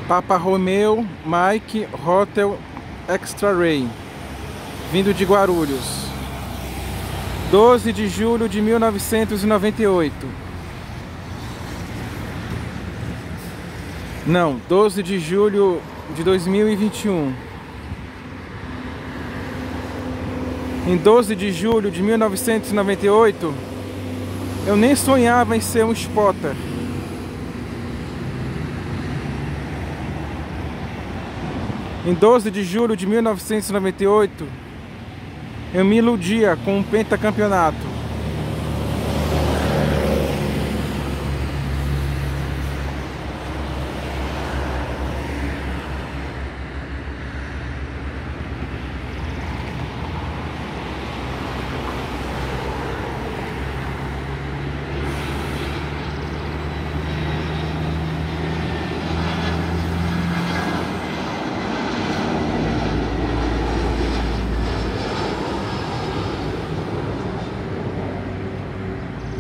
Papa Romeo Mike Hotel Extra-Ray, vindo de Guarulhos. 12 de julho de 1998. Não, 12 de julho de 2021. Em 12 de julho de 1998, eu nem sonhava em ser um spotter. Em 12 de julho de 1998, eu me iludia com um pentacampeonato.